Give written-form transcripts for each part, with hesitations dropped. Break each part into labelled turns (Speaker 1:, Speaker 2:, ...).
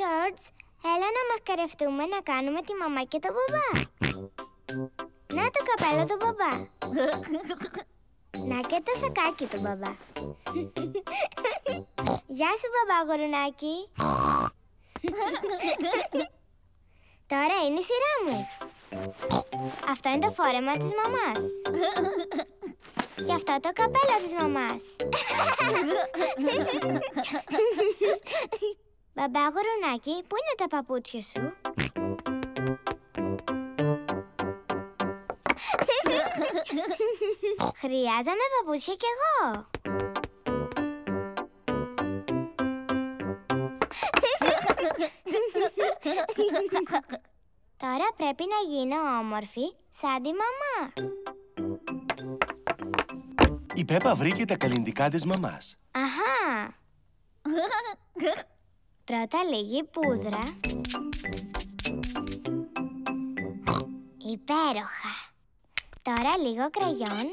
Speaker 1: George, έλα να μασκαρευτούμε να κάνουμε τη μαμά και τον μπαμπά. Να το καπέλο του μπαμπά. Να και το σακάκι του μπαμπά. Γεια σου μπαμπά γουρουνάκι. Τώρα είναι η σειρά μου. Αυτό είναι το φόρεμα της μαμάς. Και αυτό το καπέλο της μαμάς. Μπαμπά γουρουνάκι, πού είναι τα παπούτσια σου? Χρειάζομαι παπούτσια κι εγώ. Τώρα πρέπει να γίνω όμορφη σαν τη μαμά.
Speaker 2: Η Πέπα βρήκε τα καλλυντικά της μαμάς.
Speaker 1: Αχα! Πρώτα λίγη πούδρα. Υπέροχα! Τώρα λίγο κραγιόν.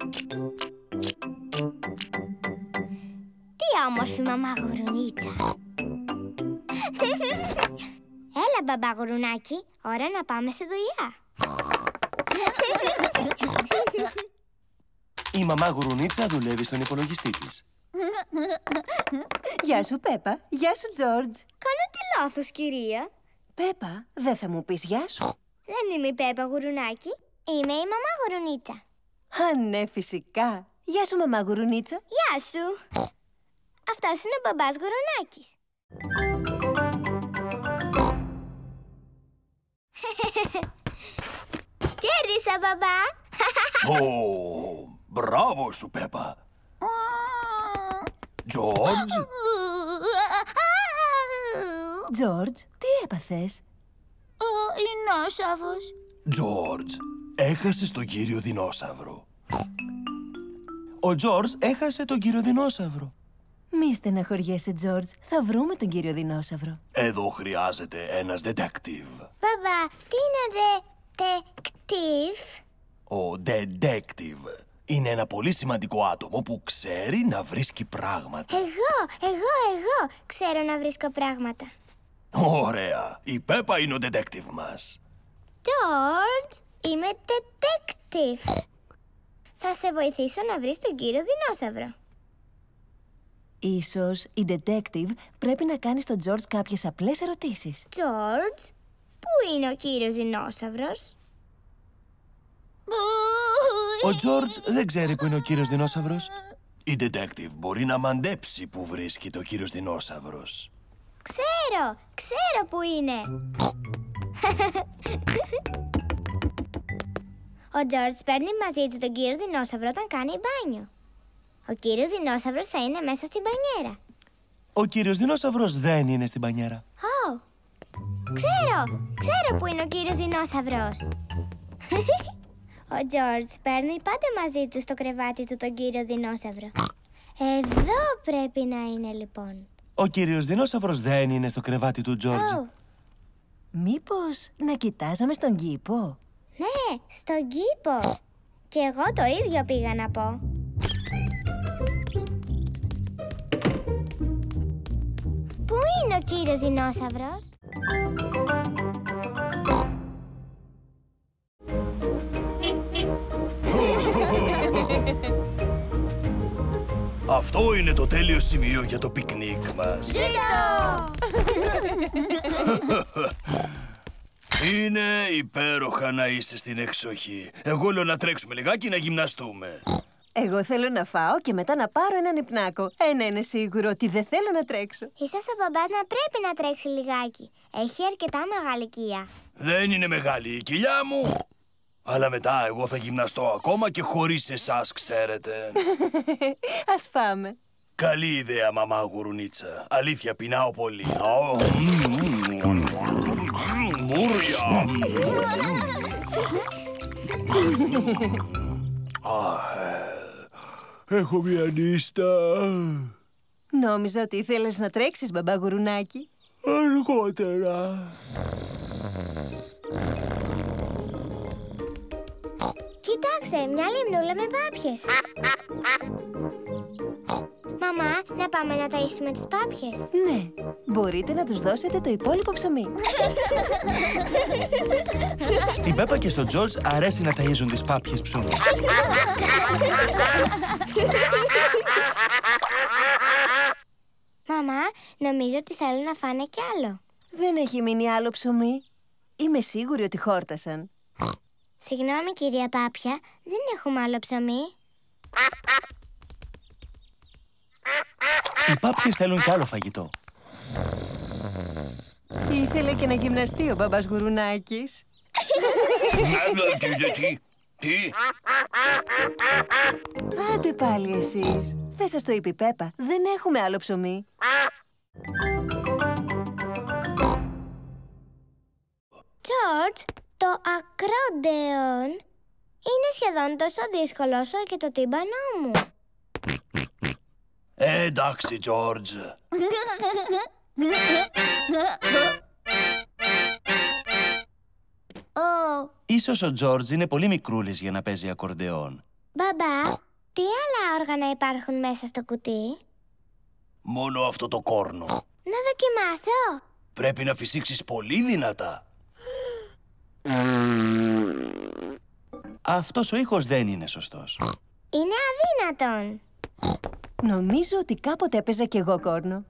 Speaker 1: Τι όμορφη μαμά γουρουνίτσα! Έλα μπαμπά γουρουνάκι, ώρα να πάμε στη δουλειά.
Speaker 2: Η μαμά γουρουνίτσα δουλεύει στον υπολογιστή της.
Speaker 3: Γεια σου Πέπα, γεια σου Τζόρτζ.
Speaker 1: Κάνω τι λάθος, κυρία?
Speaker 3: Πέπα, δεν θα μου πεις γεια σου?
Speaker 1: Δεν είμαι η Πέπα γουρουνάκι, είμαι η μαμά γουρουνίτσα.
Speaker 3: Α, ναι, φυσικά. Γεια σου μαμά γουρουνίτσα.
Speaker 1: Γεια σου. Αυτός είναι ο μπαμπάς γουρουνάκης. Κέρδισα, μπαμπά.
Speaker 2: Μπράβο σου, Πέπα. Τζόρτζ.
Speaker 3: Τζόρτζ, τι έπαθες?
Speaker 1: Ο δεινόσαυρος.
Speaker 2: Τζόρτζ, έχασες τον κύριο δεινόσαυρο. Ο Τζόρτζ έχασε τον κύριο δεινόσαυρο.
Speaker 3: Μη στεναχωριέσαι, Τζόρτζ. Θα βρούμε τον κύριο δεινόσαυρο.
Speaker 2: Εδώ χρειάζεται ένας detective.
Speaker 1: Μπαμπά, τι είναι detective?
Speaker 2: Ο detective είναι ένα πολύ σημαντικό άτομο που ξέρει να βρίσκει πράγματα.
Speaker 1: Εγώ ξέρω να βρίσκω πράγματα.
Speaker 2: Ωραία. Η Πέπα είναι ο detective μας.
Speaker 1: George, είμαι detective. Θα σε βοηθήσω να βρεις τον κύριο δεινόσαυρο.
Speaker 3: Ίσως η detective πρέπει να κάνει στον Τζόρτζ κάποιες απλές ερωτήσεις.
Speaker 1: George, πού είναι ο κύριος δεινόσαυρος?
Speaker 2: Ο Τζόρτζ δεν ξέρει που είναι ο κύριος δεινόσαυρος. Η detective μπορεί να μαντέψει που βρίσκεται ο κύριος δεινόσαυρος.
Speaker 1: Ξέρω που είναι. Ο George παίρνει μαζί του τον κύριο δεινόσαυρο όταν κάνει μπάνιο. Ο κύριος δεινόσαυρος θα είναι μέσα στην μπανιέρα.
Speaker 2: Ο κύριος δεινόσαυρος δεν είναι στην μπανιέρα.
Speaker 1: Ξέρω που είναι ο κύριος δεινόσαυρος. Ο George παίρνει πάντα μαζί του στο κρεβάτι του τον κύριο δεινόσαυρο. Εδώ πρέπει να είναι λοιπόν.
Speaker 2: Ο κύριος δεινόσαυρος δεν είναι στο κρεβάτι του Τζόρτζ.
Speaker 3: Μήπως να κοιτάζαμε στον κήπο?
Speaker 1: Ναι, στον κήπο. Και εγώ το ίδιο πήγα να πω. Πού είναι ο κύριος δεινόσαυρος?
Speaker 2: Αυτό είναι το τέλειο σημείο για το πικνίκ μας. Είναι υπέροχα να είστε στην εξοχή. Εγώ λέω να τρέξουμε λιγάκι να γυμναστούμε.
Speaker 3: Εγώ θέλω να φάω και μετά να πάρω έναν υπνάκο. Ένα είναι σίγουρο, ότι δεν θέλω να τρέξω.
Speaker 1: Ίσως ο μπαμπάς να πρέπει να τρέξει λιγάκι. Έχει αρκετά μεγάλη κοιλιά.
Speaker 2: Δεν είναι μεγάλη η κοιλιά μου. Αλλά μετά εγώ θα γυμναστώ ακόμα και χωρίς εσάς, ξέρετε.
Speaker 3: Ας πάμε.
Speaker 2: Καλή ιδέα, μαμά γουρουνίτσα. Αλήθεια, πεινάω πολύ. Μούρια. Έχω μια νύστα.
Speaker 3: Νόμιζα ότι ήθελες να τρέξεις, μπαμπά γουρουνάκι.
Speaker 2: Αργότερα.
Speaker 1: Κοιτάξτε, μια λιμνούλα με πάπιες. Μαμά, Να πάμε να ταΐσουμε τις πάπιες.
Speaker 3: Ναι, μπορείτε να τους δώσετε το υπόλοιπο ψωμί.
Speaker 2: Στην Πέπα και στον Τζορτζ αρέσει να ταΐζουν τις πάπιες ψωμί.
Speaker 1: Μαμά, νομίζω ότι θέλουν να φάνε κι άλλο.
Speaker 3: Δεν έχει μείνει άλλο ψωμί. Είμαι σίγουρη ότι χόρτασαν.
Speaker 1: Συγγνώμη, κυρία Πάπια, δεν έχουμε άλλο ψωμί.
Speaker 2: Οι πάπιες θέλουν κι άλλο φαγητό.
Speaker 3: Ήθελε και να γυμναστεί ο μπαμπάς Γουρουνάκης.
Speaker 2: Τι?
Speaker 3: Άντε πάλι εσείς. Δεν σας το είπε η Πέπα. Δεν έχουμε άλλο ψωμί.
Speaker 1: Τζορτζ, το ακρόντεον είναι σχεδόν τόσο δύσκολο όσο και το τύμπανό μου.
Speaker 2: Εντάξει, Τζορτζ. Ίσως ο Τζορτζ είναι πολύ μικρούλης για να παίζει ακορντεόν.
Speaker 1: Μπαμπά, τι άλλα όργανα υπάρχουν μέσα στο κουτί?
Speaker 2: Μόνο αυτό το κόρνο.
Speaker 1: Να δοκιμάσω.
Speaker 2: Πρέπει να φυσήξεις πολύ δυνατά. Αυτός ο ήχος δεν είναι σωστός.
Speaker 1: Είναι αδύνατον.
Speaker 3: Νομίζω ότι κάποτε έπαιζα κι εγώ κόρνο.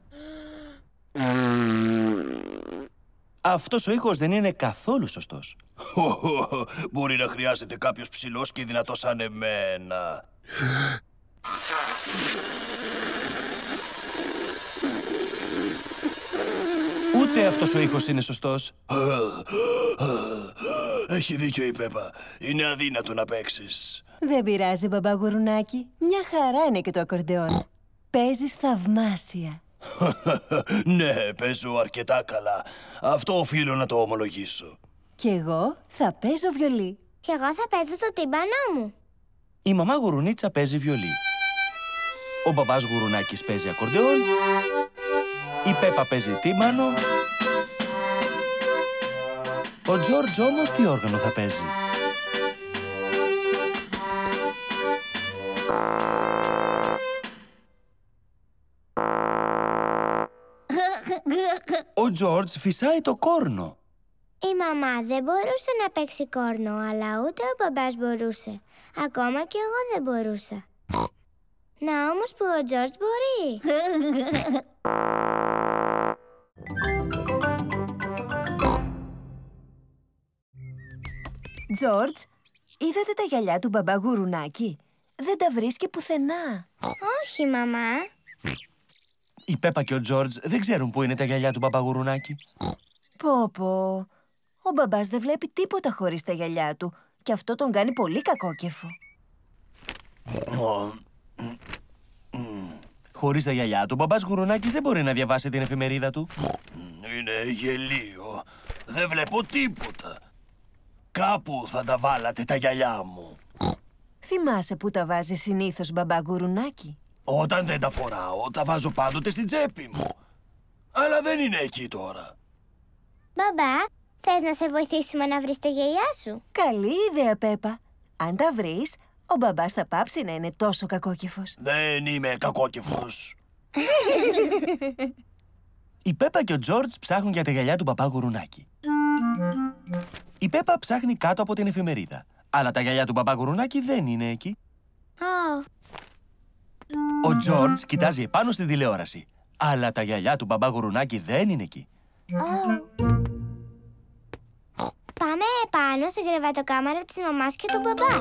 Speaker 2: Αυτός ο ήχος δεν είναι καθόλου σωστός. Μπορεί να χρειάζεται κάποιος ψηλός και δυνατός σαν εμένα. Ούτε αυτός ο ήχος είναι σωστός. Έχει δίκιο η Πέπα. Είναι αδύνατο να παίξεις.
Speaker 3: Δεν πειράζει, μπαμπά Γουρουνάκη. Μια χαρά είναι και το ακορντεόν. Παίζεις θαυμάσια.
Speaker 2: Ναι, παίζω αρκετά καλά. Αυτό οφείλω να το ομολογήσω.
Speaker 3: Κι εγώ θα παίζω βιολί.
Speaker 1: Και εγώ θα παίζω στο τύμπανό μου.
Speaker 2: Η μαμά Γουρουνίτσα παίζει βιολί. Ο μπαμπάς Γουρουνάκης παίζει ακορντεόν. Η Πέπα παίζει τύμπανο. Ο Τζορτζ όμως τι όργανο θα παίζει? Ο Τζορτζ φυσάει το κόρνο.
Speaker 1: Η μαμά δεν μπορούσε να παίξει κόρνο, αλλά ούτε ο μπαμπάς μπορούσε. Ακόμα και εγώ δεν μπορούσα. Να όμως που ο Τζορτζ μπορεί.
Speaker 3: Τζορτζ, είδατε τα γυαλιά του μπαμπά Γουρουνάκη? Δεν τα βρίσκει πουθενά.
Speaker 1: Όχι, μαμά.
Speaker 2: Η Πέπα και ο Τζορτζ δεν ξέρουν πού είναι τα γυαλιά του μπαμπά Γουρουνάκη.
Speaker 3: Πω. Ο μπαμπάς δεν βλέπει τίποτα χωρίς τα γυαλιά του. Και αυτό τον κάνει πολύ κακόκεφο.
Speaker 2: Χωρίς τα γυαλιά του, ο μπαμπάς Γουρουνάκης δεν μπορεί να διαβάσει την εφημερίδα του.
Speaker 4: Είναι γελίο. Δεν βλέπω τίποτα. Κάπου θα τα βάλατε τα γυαλιά μου.
Speaker 3: Θυμάσαι που τα βάζει συνήθως, μπαμπά Γουρουνάκη?
Speaker 4: Όταν δεν τα φοράω, τα βάζω πάντοτε στην τσέπη μου. Αλλά δεν είναι εκεί τώρα.
Speaker 1: Μπαμπά, θες να σε βοηθήσουμε να βρεις τα γυαλιά σου?
Speaker 3: Καλή ιδέα, Πέπα. Αν τα βρεις, ο μπαμπάς θα πάψει να είναι τόσο κακόκεφος.
Speaker 4: Δεν είμαι κακόκεφος.
Speaker 2: Η Πέπα και ο Τζορτζ ψάχνουν για τα γυαλιά του μπαμπά Γουρουνάκη. Η Πέπα ψάχνει κάτω από την εφημερίδα. Αλλά τα γυαλιά του μπαμπά Γουρουνάκη δεν είναι εκεί. Ο Τζορτζ κοιτάζει επάνω στη τηλεόραση. Αλλά τα γυαλιά του μπαμπά Γουρουνάκη δεν είναι εκεί.
Speaker 1: Πάμε επάνω στην κρεβατοκάμαρα της μαμάς και του μπαμπά.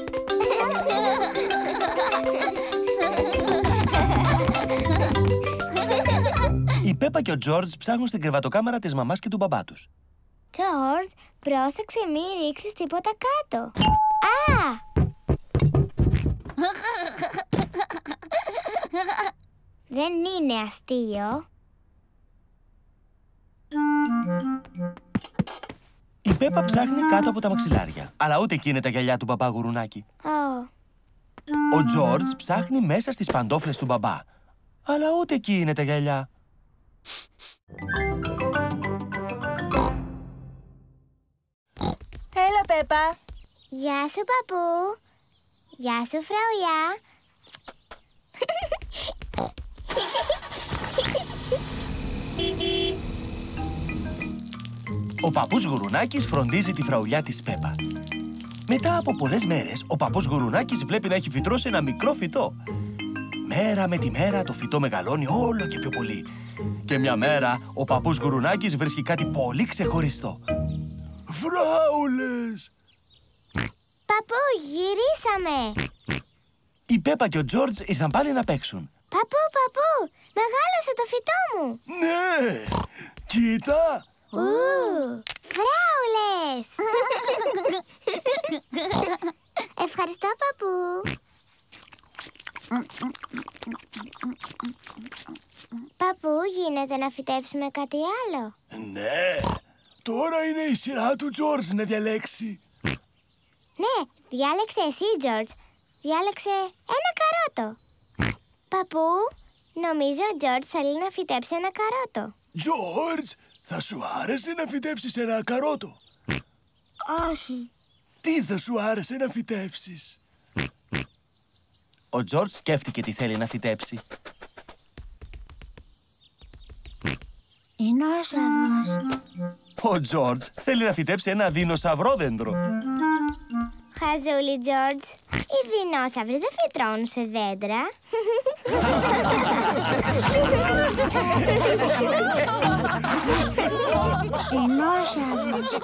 Speaker 2: Η Πέπα και ο Τζορτζ ψάχνουν στην κρεβατοκάμαρα της μαμάς και του μπαμπά τους.
Speaker 1: Τζορτζ, πρόσεξε μη ρίξεις τίποτα κάτω. Δεν είναι αστείο.
Speaker 2: Η Πέπα ψάχνει κάτω από τα μαξιλάρια. Αλλά ούτε εκεί είναι τα γυαλιά του μπαμπά Γουρουνάκη. Ο Τζορτζ ψάχνει μέσα στις παντόφλες του μπαμπά. Αλλά ούτε εκεί είναι τα γυαλιά.
Speaker 3: Έλα, Πέπα.
Speaker 1: Γεια σου, παππού. Γεια σου, φραουλιά.
Speaker 2: Ο παππούς Γουρουνάκης φροντίζει τη φραουλιά της Πέπα. Μετά από πολλές μέρες, ο παππούς Γουρουνάκης βλέπει να έχει φυτρώσει ένα μικρό φυτό. Μέρα με τη μέρα το φυτό μεγαλώνει όλο και πιο πολύ. Και μια μέρα ο παππούς Γουρουνάκης βρίσκει κάτι πολύ ξεχωριστό.
Speaker 4: Φράουλες!
Speaker 1: Παππού, γυρίσαμε!
Speaker 2: Η Πέπα και ο Τζόρτζ ήρθαν πάλι να παίξουν.
Speaker 1: Παππού, μεγάλωσε το φυτό μου!
Speaker 4: Ναι! Κοίτα!
Speaker 1: Φράουλες! Ευχαριστώ, παππού. Παππού, γίνεται να φυτέψουμε κάτι άλλο?
Speaker 4: Ναι! Τώρα είναι η σειρά του Τζόρτζ να διαλέξει.
Speaker 1: Ναι, διάλεξε εσύ, Τζόρτζ. Διάλεξε ένα καρότο. Παππού, νομίζω ο Τζόρτζ θέλει να φυτέψει ένα καρότο.
Speaker 4: Τζόρτζ, θα σου άρεσε να φυτέψεις ένα καρότο?
Speaker 1: Όχι.
Speaker 4: Τι θα σου άρεσε να φυτέψεις?
Speaker 2: Ο Τζόρτζ σκέφτηκε τι θέλει να φυτέψει.
Speaker 1: Δεινόσαυρος.
Speaker 2: Ο Τζόρτζ θέλει να φυτέψει ένα δεινοσαυρόδεντρο.
Speaker 1: Χαζούλη, Τζόρτζ. Οι δεινόσαυροι δεν φυτρώνουν σε δέντρα. Δεινόσαυρος.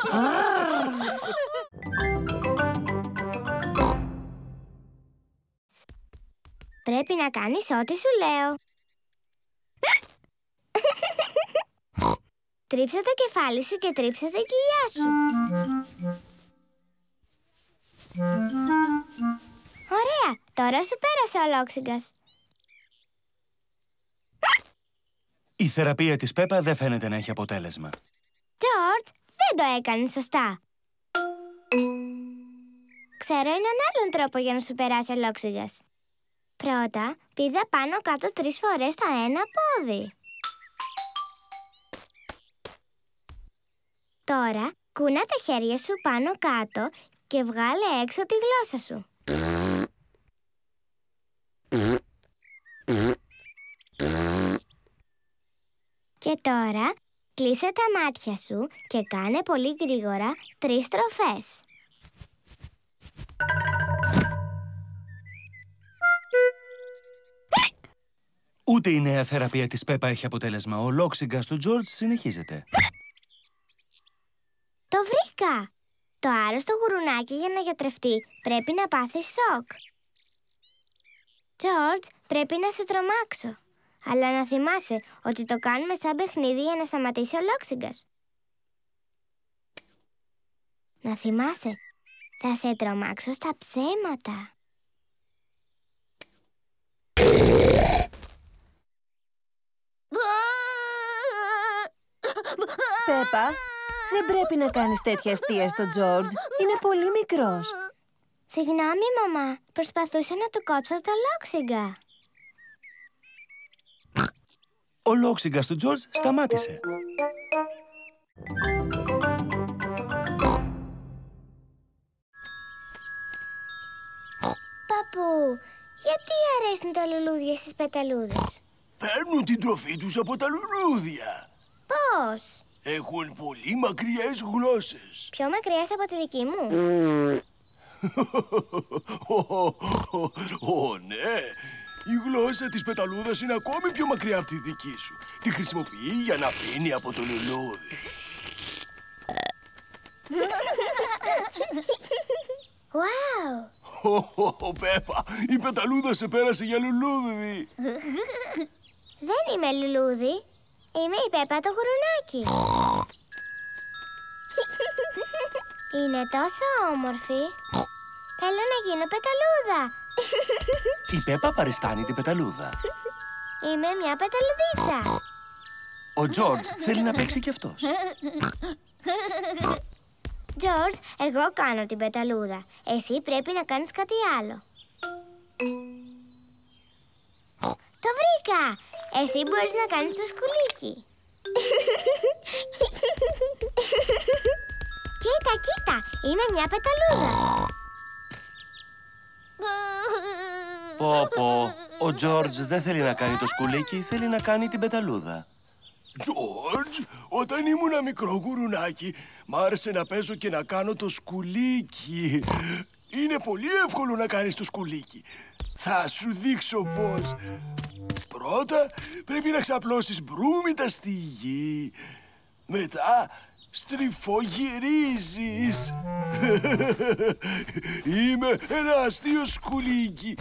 Speaker 1: Πρέπει να κάνεις ό,τι σου λέω. Τρίψε το κεφάλι σου και τρίψε τα κοιλιά σου. Ωραία, τώρα σου πέρασε ο Λόξιγκας.
Speaker 2: Η θεραπεία της Πέπα δεν φαίνεται να έχει αποτέλεσμα.
Speaker 1: Τζόρτζ, δεν το έκανε σωστά. Ξέρω έναν άλλον τρόπο για να σου περάσει ο Λόξιγκας. Πρώτα, πήδα πάνω κάτω 3 φορές το ένα πόδι. Τώρα, κούνα τα χέρια σου πάνω κάτω και βγάλε έξω τη γλώσσα σου. Και τώρα, κλείσε τα μάτια σου και κάνε πολύ γρήγορα 3 στροφές.
Speaker 2: Ούτε η νέα θεραπεία της Πέπα έχει αποτέλεσμα. Ο Λόξιγκας του Τζόρτζ συνεχίζεται.
Speaker 1: Το βρήκα! Το άρρωστο γουρουνάκι για να γιατρευτεί πρέπει να πάθει σοκ. Τζόρτζ, πρέπει να σε τρομάξω. Αλλά να θυμάσαι ότι το κάνουμε σαν παιχνίδι για να σταματήσει ο Λόξιγκας. Να θυμάσαι, θα σε τρομάξω στα ψέματα.
Speaker 3: Πέπα, δεν πρέπει να κάνεις τέτοια αστεία στο Τζόρτζ. Είναι πολύ μικρός.
Speaker 1: Συγγνώμη, μαμά. Προσπαθούσα να του κόψω το Λόξιγκα.
Speaker 2: Ο Λόξιγκας του Τζόρτζ σταμάτησε.
Speaker 1: Παππού, γιατί αρέσουν τα λουλούδια στις πεταλούδες?
Speaker 4: Παίρνουν την τροφή τους από τα λουλούδια.
Speaker 1: Πώς?
Speaker 4: Έχουν πολύ μακριές γλώσσες.
Speaker 1: Πιο μακριές από τη δική μου?
Speaker 4: Ναι. Η γλώσσα της πεταλούδας είναι ακόμη πιο μακριά από τη δική σου. Τη χρησιμοποιεί για να πίνει από το λουλούδι.
Speaker 1: Wow!
Speaker 4: Πέπα, η πεταλούδα σε πέρασε για λουλούδι.
Speaker 1: Δεν είμαι λουλούδι. Είμαι η Πέπα το γουρουνάκι. Είναι τόσο όμορφη. Θέλω να γίνω πεταλούδα.
Speaker 2: Η Πέπα παριστάνει την πεταλούδα.
Speaker 1: Είμαι μια πεταλουδίτσα.
Speaker 2: Ο Τζόρτζ θέλει να παίξει κι αυτός.
Speaker 1: Τζόρτζ, εγώ κάνω την πεταλούδα. Εσύ πρέπει να κάνεις κάτι άλλο. Το βρήκα! Εσύ μπορείς να κάνεις το σκουλίκι. Κοίτα, κοίτα! Είμαι μια πεταλούδα.
Speaker 2: Πω. Ο Τζόρτζ δεν θέλει να κάνει το σκουλίκι, θέλει να κάνει την πεταλούδα.
Speaker 4: Τζορτζ, όταν ήμουν μικρό γουρουνάκι, μ' άρεσε να παίζω και να κάνω το σκουλίκι. Είναι πολύ εύκολο να κάνεις το σκουλίκι. Θα σου δείξω πώς. Πρώτα πρέπει να ξαπλώσεις μπρούμητα στη γη. Μετά στριφογυρίζεις. Είμαι ένα αστείο σκουλίκι.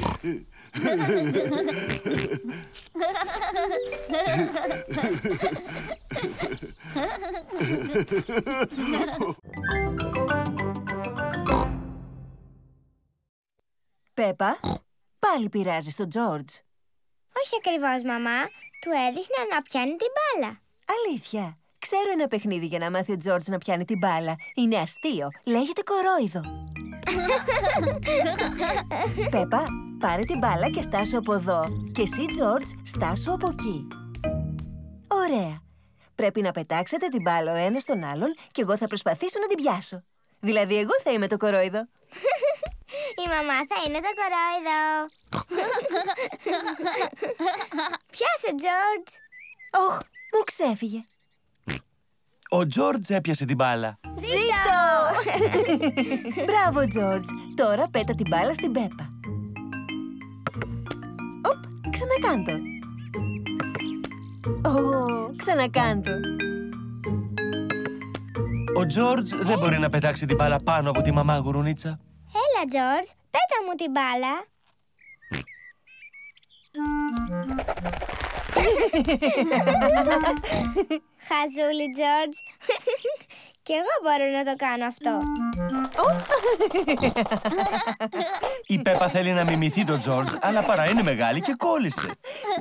Speaker 3: Πέπα, πάλι πειράζεις τον Τζόρτζ.
Speaker 1: Όχι ακριβώς, μαμά. Του έδειχνα να πιάνει την μπάλα.
Speaker 3: Αλήθεια. Ξέρω ένα παιχνίδι για να μάθει ο Τζόρτζ να πιάνει την μπάλα. Είναι αστείο. Λέγεται κορόιδο. Πέπα, πάρε την μπάλα και στάσου από εδώ. Και εσύ, Τζόρτζ, στάσου από εκεί. Ωραία. Πρέπει να πετάξετε την μπάλα ο ένας στον άλλον και εγώ θα προσπαθήσω να την πιάσω. Δηλαδή, εγώ θα είμαι το κορόιδο.
Speaker 1: Η μαμά θα είναι το κορόιδο. Πιάσε, Τζόρτζ.
Speaker 3: Όχ, μου ξέφυγε.
Speaker 2: Ο Τζόρτζ έπιασε την μπάλα.
Speaker 3: Ζήτω! Μπράβο, Τζόρτζ. Τώρα πέτα την μπάλα στην Πέπα. Οπ, ξανακάντο. Ξανακάντο.
Speaker 2: Ο Τζόρτζ δεν μπορεί να πετάξει την μπάλα πάνω από τη μαμά γουρουνίτσα.
Speaker 1: Έλα, Τζόρτζ, πέτα μου την μπάλα. Χαζούλη, Τζόρτζ. Κι εγώ μπορώ να το κάνω αυτό.
Speaker 2: Η Πέπα θέλει να μιμηθεί τον Τζόρτζ, αλλά παρά είναι μεγάλη και κόλλησε.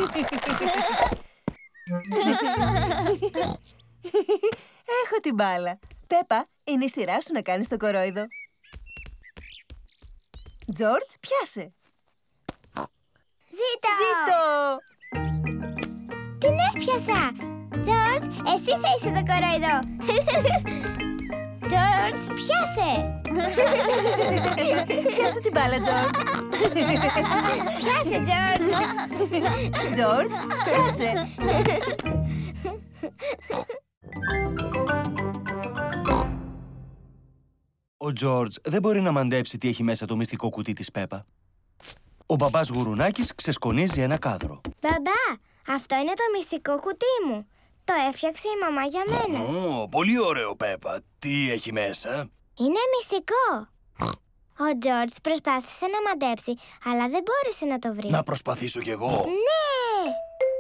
Speaker 3: Έχω την μπάλα. Πέπα, είναι η σειρά σου να κάνεις το κορόιδο. Τζόρτζ, πιάσε.
Speaker 1: Ζήτω!
Speaker 3: Ζήτω!
Speaker 1: Την έπιασα! Τζόρτζ, εσύ θα είσαι το κορόιδο! Τζόρτζ, πιάσε!
Speaker 3: Πιάσε την μπάλα, Τζόρτζ.
Speaker 1: Πιάσε, Τζόρτζ!
Speaker 3: Τζόρτζ, πιάσε.
Speaker 2: Ο Τζόρτζ δεν μπορεί να μαντέψει τι έχει μέσα το μυστικό κουτί της Πέπα. Ο μπαμπάς γουρουνάκης ξεσκονίζει ένα κάδρο.
Speaker 1: Μπαμπά, αυτό είναι το μυστικό κουτί μου. Το έφτιαξε η μαμά για μένα.
Speaker 4: Πολύ ωραίο, Πέπα. Τι έχει μέσα?
Speaker 1: Είναι μυστικό. Ο Τζόρτζ προσπάθησε να μαντέψει, αλλά δεν μπόρεσε να το βρει.
Speaker 4: Να προσπαθήσω κι εγώ.
Speaker 1: Ναι!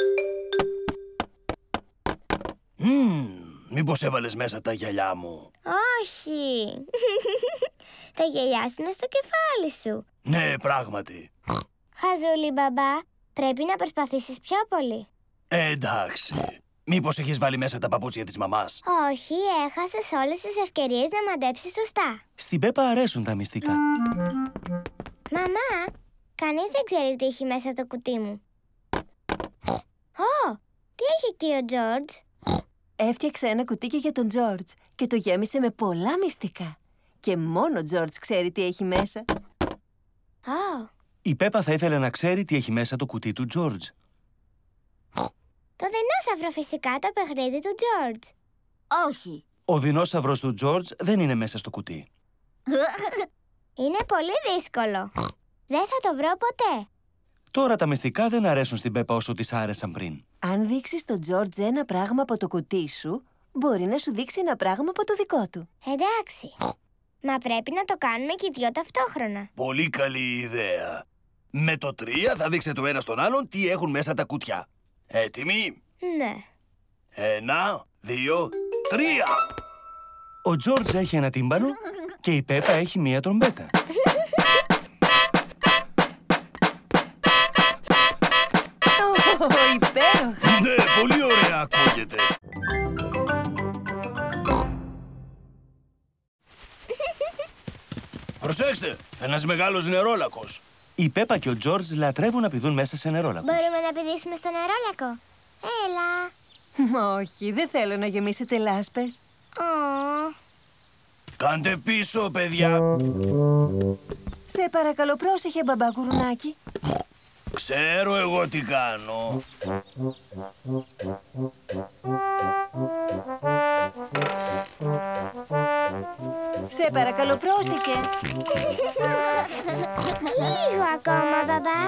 Speaker 4: Μήπως έβαλες μέσα τα γυαλιά μου?
Speaker 1: Όχι. Τα γυαλιά σου είναι στο κεφάλι σου.
Speaker 4: Ναι, πράγματι.
Speaker 1: Χαζούλη, μπαμπά, πρέπει να προσπαθήσεις πιο πολύ.
Speaker 4: Εντάξει. Μήπως έχεις βάλει μέσα τα παπούτσια της μαμάς?
Speaker 1: Όχι, έχασες όλες τις ευκαιρίες να μαντέψεις σωστά.
Speaker 2: Στην Πέπα αρέσουν τα μυστικά.
Speaker 1: Μαμά, κανείς δεν ξέρει τι έχει μέσα το κουτί μου. Τι έχει εκεί ο Τζόρτζ?
Speaker 3: Έφτιαξε ένα κουτί για τον Τζόρτζ και το γέμισε με πολλά μυστικά. Και μόνο ο Τζόρτζ ξέρει τι έχει μέσα.
Speaker 2: Η Πέπα θα ήθελε να ξέρει τι έχει μέσα το κουτί του Τζόρτζ.
Speaker 1: Το δεινόσαυρο φυσικά, το παιχνίδι του Τζόρτζ.
Speaker 3: Όχι.
Speaker 2: Ο δεινόσαυρος του Τζόρτζ δεν είναι μέσα στο κουτί.
Speaker 1: Είναι πολύ δύσκολο. Δεν θα το βρω ποτέ.
Speaker 2: Τώρα τα μυστικά δεν αρέσουν στην Πέπα όσο της άρεσαν πριν.
Speaker 3: Αν δείξεις στον Τζόρτζ ένα πράγμα από το κουτί σου, μπορεί να σου δείξει ένα πράγμα από το δικό του.
Speaker 1: Εντάξει. Μα πρέπει να το κάνουμε και οι δυο ταυτόχρονα.
Speaker 4: Πολύ καλή ιδέα. Με το 3 θα δείξετε το ένα στον άλλον τι έχουν μέσα τα κουτιά. Έτοιμοι?
Speaker 1: Ναι.
Speaker 4: 1, 2, 3.
Speaker 2: Ο Τζόρτζ έχει ένα τύμπανο και η Πέπα έχει μία τρομπέτα.
Speaker 3: Υπέροχα!
Speaker 4: Ναι, πολύ ωραία ακούγεται. Προσέξτε, ένας μεγάλος νερόλακος.
Speaker 2: Η Πέπα και ο Τζόρτζ λατρεύουν να πηδούν μέσα σε νερόλακους.
Speaker 1: Μπορούμε να πηδήσουμε στο νερόλακο? Έλα.
Speaker 3: Όχι, δεν θέλω να γεμίσετε λάσπες.
Speaker 4: Κάντε πίσω, παιδιά.
Speaker 3: Σε παρακαλώ, πρόσεχε, μπαμπά γουρουνάκι.
Speaker 4: Ξέρω εγώ τι κάνω.
Speaker 3: Σε παρακαλώ, πρόσεχε.
Speaker 1: Λίγο ακόμα, μπαμπά.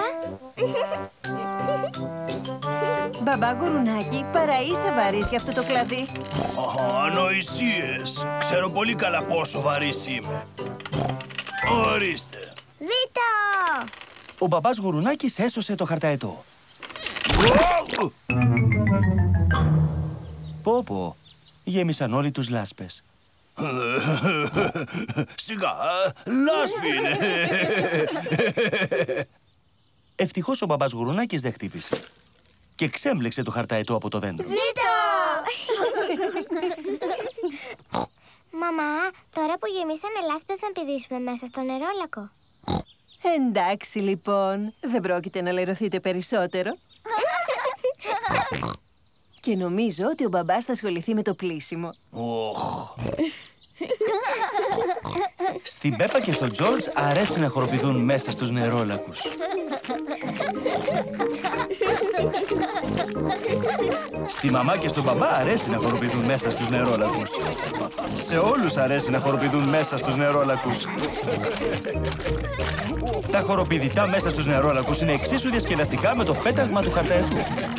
Speaker 3: Μπαμπά Γουρουνάκη, παρά είσαι βαρύς για αυτό το κλαδί.
Speaker 4: Ανοησίες. Ξέρω πολύ καλά πόσο βαρύς είμαι. Ορίστε.
Speaker 1: Ζήτω!
Speaker 2: Ο μπαμπάς Γουρουνάκης έσωσε το χαρταετό. Πω, γέμισαν όλοι τους λάσπες.
Speaker 4: Σιγά, λάσπη είναι.
Speaker 2: Ευτυχώς ο μπαμπάς Γουρουνάκης δεν χτύπησε και ξέμπλεξε το χαρταετό από το δέντρο.
Speaker 1: Ζήτω! Μαμά, τώρα που γεμίσαμε λάσπες να πηδήσουμε μέσα στο νερόλακο.
Speaker 3: Εντάξει, λοιπόν. Δεν πρόκειται να λερωθείτε περισσότερο. Και νομίζω ότι ο μπαμπάς θα ασχοληθεί με το πλύσιμο.
Speaker 2: Στην Πέπα και στον Τζορτζ αρέσει να χοροπηδούν μέσα στους νερόλακους. Στη μαμά και στον μπαμπά αρέσει να χοροπηδούν μέσα στους νερόλακους. Σε όλους αρέσει να χοροπηδούν μέσα στους νερόλακους. Τα χοροπηδητά μέσα στους νερόλακους είναι εξίσου διασκεδαστικά με το πέταγμα του χαρταετού.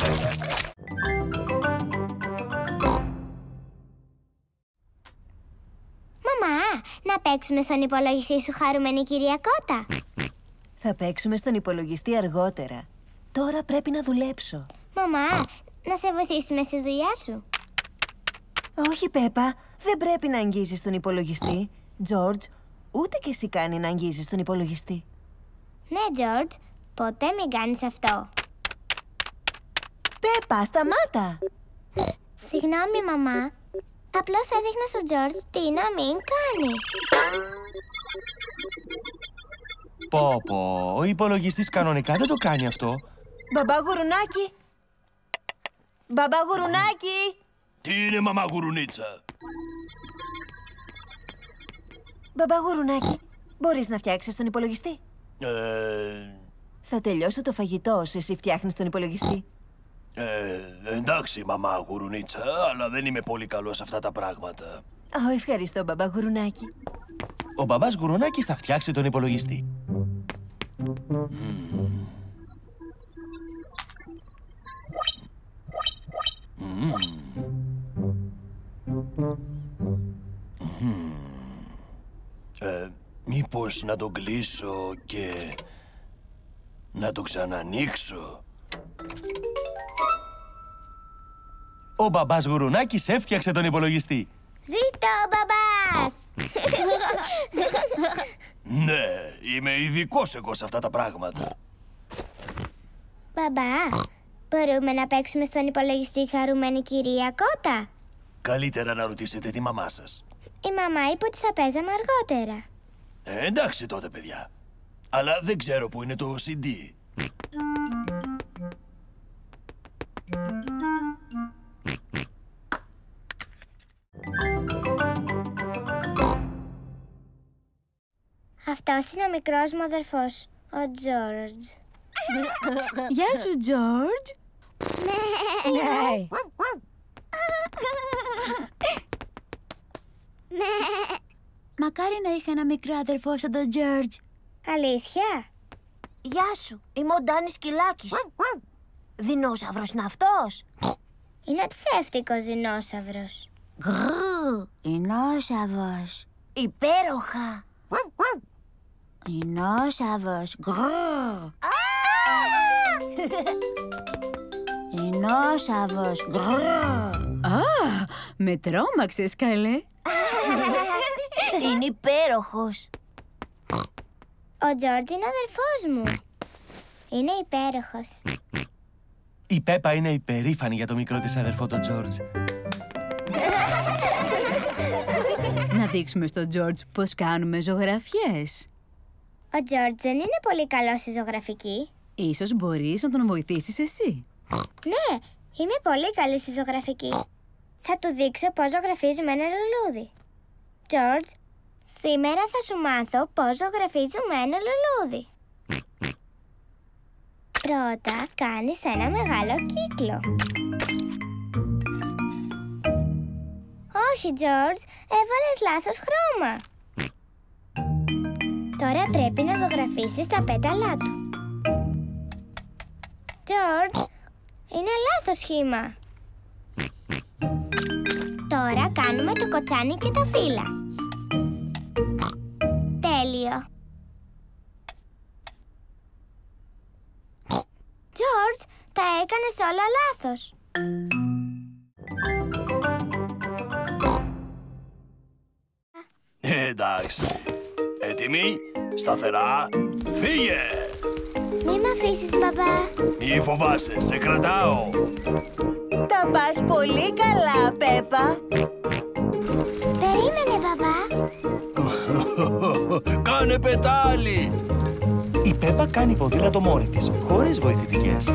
Speaker 1: Μαμά, να παίξουμε στον υπολογιστή σου, χαρούμενη κυρία Κότα.
Speaker 3: Θα παίξουμε στον υπολογιστή αργότερα. Τώρα πρέπει να δουλέψω.
Speaker 1: Μαμά, να σε βοηθήσουμε στη δουλειά σου.
Speaker 3: Όχι, Πέπα. Δεν πρέπει να αγγίζεις τον υπολογιστή. Τζορτζ, ούτε και εσύ κάνει να αγγίζεις τον υπολογιστή.
Speaker 1: Ναι, Τζορτζ, ποτέ μην κάνεις αυτό.
Speaker 3: Πέπα, σταμάτα!
Speaker 1: Συγγνώμη, μαμά. Απλώς έδειχνα στον Τζορτζ τι να μην κάνει.
Speaker 2: Πω, ο υπολογιστής κανονικά δεν το κάνει αυτό.
Speaker 3: Μπαμπά Γουρουνάκη! Μπαμπά Γουρουνάκη!
Speaker 4: Τι είναι, μαμά Γουρουνίτσα?
Speaker 3: Μπαμπά Γουρουνάκη, μπορείς να φτιάξεις τον υπολογιστή? Θα τελειώσω το φαγητό όσο εσύ φτιάχνεις τον υπολογιστή.
Speaker 4: Εντάξει, μαμά Γουρουνίτσα, αλλά δεν είμαι πολύ καλός σε αυτά τα πράγματα.
Speaker 3: Ευχαριστώ, μπαμπά Γουρουνάκη.
Speaker 2: Ο μπαμπάς Γουρουνάκης θα φτιάξει τον υπολογιστή.
Speaker 4: Μήπως να τον κλείσω και να το ξανανοίξω?
Speaker 2: Ο μπαμπάς Γουρουνάκης έφτιαξε τον υπολογιστή.
Speaker 1: Ζήτω ο μπαμπάς!
Speaker 4: Ναι, είμαι ειδικός εγώ σε αυτά τα πράγματα.
Speaker 1: Μπαμπά, μπορούμε να παίξουμε στον υπολογιστή, χαρούμενη κυρία Κότα?
Speaker 4: Καλύτερα να ρωτήσετε τη μαμά σας.
Speaker 1: Η μαμά είπε ότι θα παίζαμε αργότερα.
Speaker 4: Εντάξει τότε, παιδιά. Αλλά δεν ξέρω που είναι το CD.
Speaker 1: Αυτός είναι ο μικρός μου αδερφός, ο Τζόρτζ.
Speaker 3: Γεια σου, Τζόρτζ.
Speaker 5: Μακάρι να είχα ένα μικρό αδερφό σαν τον Τζόρτζ.
Speaker 1: Αλήθεια?
Speaker 6: Γεια σου, είμαι ο Ντάνης Σκυλάκης. Δεινόσαυρος είναι αυτός?
Speaker 1: Είναι ψεύτικος δεινόσαυρος.
Speaker 5: Δεινόσαυρος.
Speaker 6: Υπέροχα.
Speaker 5: Δεινόσαυρος. Δεινόσαυρος.
Speaker 3: Με τρόμαξες, καλέ.
Speaker 6: Είναι υπέροχος.
Speaker 1: Ο Τζόρτζ είναι αδερφός μου. Είναι υπέροχος.
Speaker 2: Η Πέπα είναι υπερήφανη για το μικρό της αδερφό τον Τζόρτζ.
Speaker 3: Να δείξουμε στον Τζόρτζ πώς κάνουμε ζωγραφιές.
Speaker 1: Ο Τζόρτζ δεν είναι πολύ καλός στη ζωγραφική.
Speaker 3: Ίσως μπορείς να τον βοηθήσεις εσύ.
Speaker 1: Ναι, είμαι πολύ καλή στη ζωγραφική. Θα του δείξω πώς ζωγραφίζουμε ένα λουλούδι. Τζόρτζ, σήμερα θα σου μάθω πώς ζωγραφίζουμε ένα λουλούδι. Πρώτα κάνεις ένα μεγάλο κύκλο. Όχι, Τζόρτζ, έβαλες λάθος χρώμα. Τώρα πρέπει να ζωγραφίσεις τα πέταλά του. George, είναι λάθος σχήμα. Τώρα κάνουμε το κοτσάνι και τα φύλλα. Τέλειο. George, τα έκανες όλα λάθος.
Speaker 4: Εντάξει. Έτοιμοι, σταθερά, φύγε!
Speaker 1: Μη μ' αφήσεις, μπαμπά.
Speaker 4: Μη φοβάσαι, σε κρατάω.
Speaker 3: Τα πας πολύ καλά, Πέπα.
Speaker 1: Περίμενε, μπαμπά.
Speaker 4: Κάνε πετάλι!
Speaker 2: Η Πέπα κάνει ποδήλατο μόνη της, χωρίς βοηθητικές.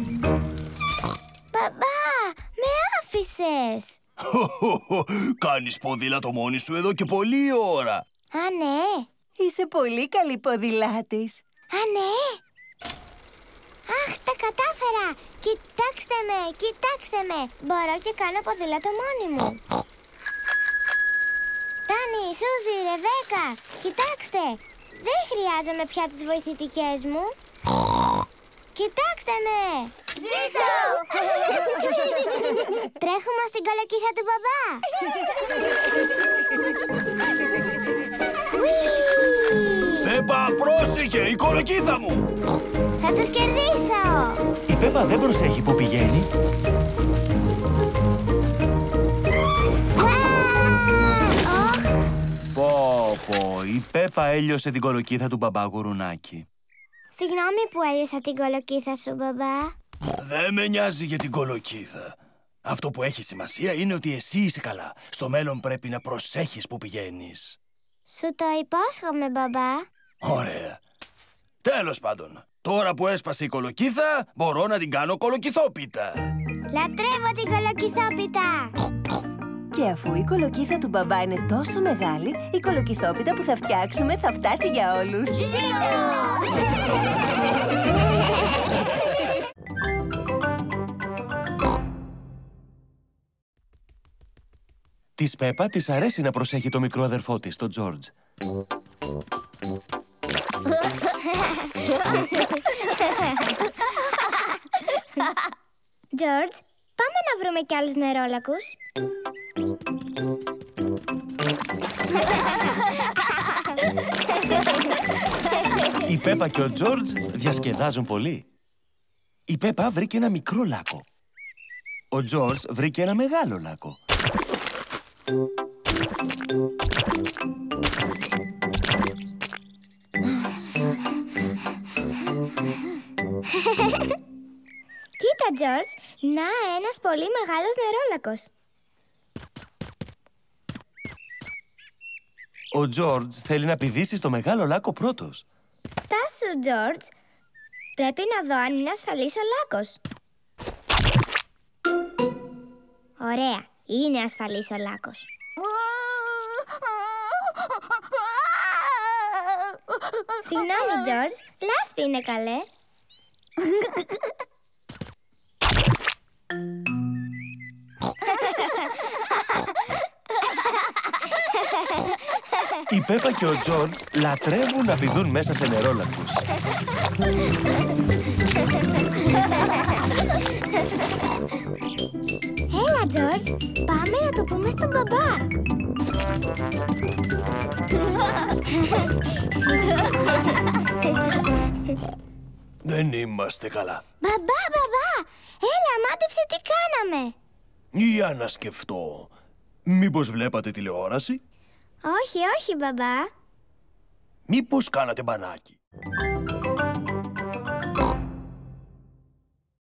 Speaker 1: Μπαμπά, με άφησες.
Speaker 4: Κάνεις ποδήλατο μόνη σου εδώ και πολλή ώρα.
Speaker 1: Α, ναι.
Speaker 3: Είσαι πολύ καλή ποδηλάτης.
Speaker 1: Α, ναι. Αχ, τα κατάφερα. Κοιτάξτε με, κοιτάξτε με. Μπορώ και κάνω ποδήλατο μόνη μου. Τάνι, Σούζη, Ρεβέκα, κοιτάξτε. Δεν χρειάζομαι πια τις βοηθητικές μου. Κοιτάξτε με.
Speaker 6: Ζήτω!
Speaker 1: Τρέχουμε στην κολοκύθα του μπαμπά.
Speaker 4: Πέπα, πρόσεχε, η κολοκύθα μου!
Speaker 1: Θα τους κερδίσω.
Speaker 2: Η Πέπα δεν προσέχει που πηγαίνει. Πω, η Πέπα έλειωσε την κολοκύθα του μπαμπά Γουρουνάκη.
Speaker 1: Συγγνώμη που έλειωσα την κολοκύθα σου, μπαμπά.
Speaker 4: Δεν με νοιάζει για την κολοκύθα. Αυτό που έχει σημασία είναι ότι εσύ είσαι καλά. Στο μέλλον πρέπει να προσέχεις που πηγαίνεις.
Speaker 1: Σου το υπόσχομαι, μπαμπά.
Speaker 4: Ωραία. Τέλος πάντων, τώρα που έσπασε η κολοκύθα, μπορώ να την κάνω κολοκυθόπιτα.
Speaker 1: Λατρεύω την κολοκυθόπιτα.
Speaker 3: Και αφού η κολοκύθα του μπαμπά είναι τόσο μεγάλη, η κολοκυθόπιτα που θα φτιάξουμε θα φτάσει για όλους.
Speaker 2: Της Πέπα της αρέσει να προσέχει το μικρό αδερφό της, τον Τζόρτζ.
Speaker 1: George, πάμε να βρούμε κι άλλους νερόλακους.
Speaker 2: Η Πέπα και ο Τζόρτζ διασκεδάζουν πολύ. Η Πέπα βρήκε ένα μικρό λάκκο. Ο Τζόρτζ βρήκε ένα μεγάλο λάκκο.
Speaker 1: Κοίτα, George, να ένας πολύ μεγάλος νερόλακος.
Speaker 2: Ο Τζόρτζ θέλει να πηδήσει στο μεγάλο λάκκο πρώτος.
Speaker 1: Στάσου, George. Πρέπει να δω αν είναι ασφαλής ο λάκκος. Ωραία, είναι ασφαλής ο λάκκος. Συγγνώμη, George, λάσπη είναι καλέ.
Speaker 2: Η Πέπα και ο Τζόρτζ λατρεύουν να πηδούν μέσα σε νερόλακκους.
Speaker 1: Έλα, George, πάμε να το πούμε στον μπαμπά.
Speaker 4: Δεν είμαστε καλά.
Speaker 1: Μπαμπά, έλα, μάτεψε τι κάναμε.
Speaker 4: Για να σκεφτώ. Μήπως βλέπατε τηλεόραση?
Speaker 1: Όχι, μπαμπά.
Speaker 4: Μήπως κάνατε μπανάκι?